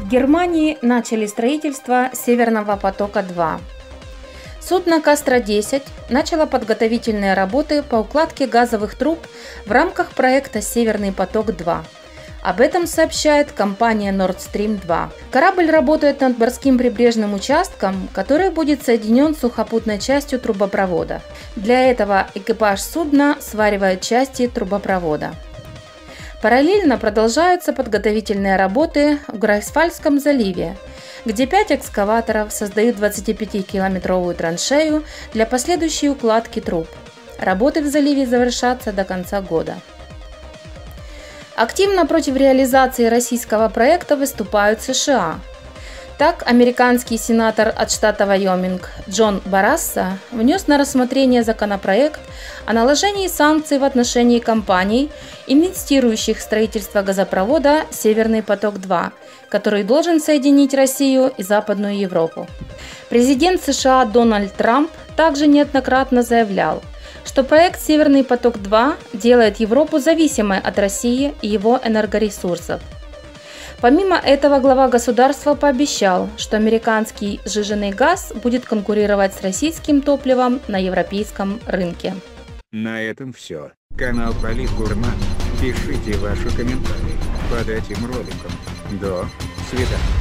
Германии начали строительство Северного потока-2. Судно «Кастро-10» начало подготовительные работы по укладке газовых труб в рамках проекта «Северный поток-2». Об этом сообщает компания Nord Stream 2. Корабль работает над морским прибрежным участком, который будет соединен с сухопутной частью трубопровода. Для этого экипаж судна сваривает части трубопровода. Параллельно продолжаются подготовительные работы в Грайфсвальдском заливе, где 5 экскаваторов создают 25-километровую траншею для последующей укладки труб. Работы в заливе завершатся до конца года. Активно против реализации российского проекта выступают США. Так, американский сенатор от штата Вайоминг Джон Баррасса внес на рассмотрение законопроект о наложении санкций в отношении компаний, инвестирующих в строительство газопровода «Северный поток-2», который должен соединить Россию и Западную Европу. Президент США Дональд Трамп также неоднократно заявлял, что проект «Северный поток-2» делает Европу зависимой от России и его энергоресурсов. Помимо этого, глава государства пообещал, что американский сжиженный газ будет конкурировать с российским топливом на европейском рынке. На этом все. Канал Политгурман. Пишите ваши комментарии под этим роликом. До свидания.